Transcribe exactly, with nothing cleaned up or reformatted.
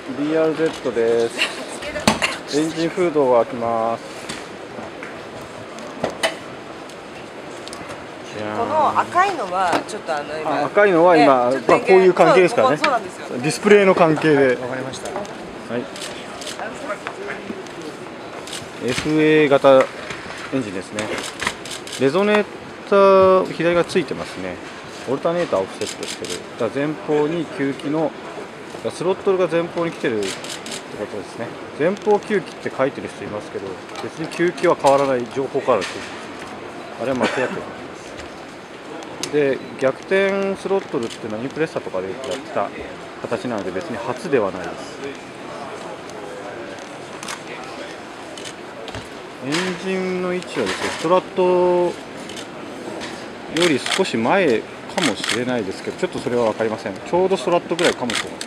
ビーアールゼット です。エンジンフードが開きます。 この赤いのはちょっとあの今赤いのは今、まあ、こういう関係ですからね。 そうなんですよ。 ディスプレイの関係で。 わかりました。はい。 エフエー 型エンジンですね。レゾネーター左がついてますね。オルタネーターをオフセットしてる。だから前方に吸気のスロットルが前方に来てるってことですね。前方吸気って書いてる人いますけど、別に吸気は変わらない情報からです。あれは間違ってる。で、逆転スロットルっていうのはインプレッサとかでやった形なので別に初ではないです。エンジンの位置はですね、ストラットより少し前かもしれないですけど、ちょっとそれは分かりません。ちょうどストラットぐらいかもしれない。